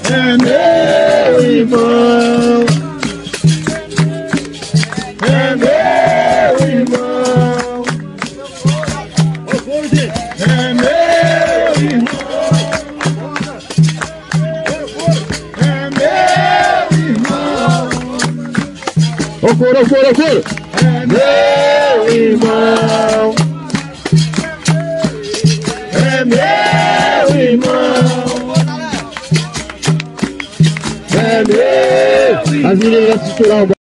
é meu irmão. É meu irmão. É meu irmão. É meu irmão. Ô coro, ô coro, ô coro. É meu irmão. É meu irmão. É meu. As meninas vão se tirar o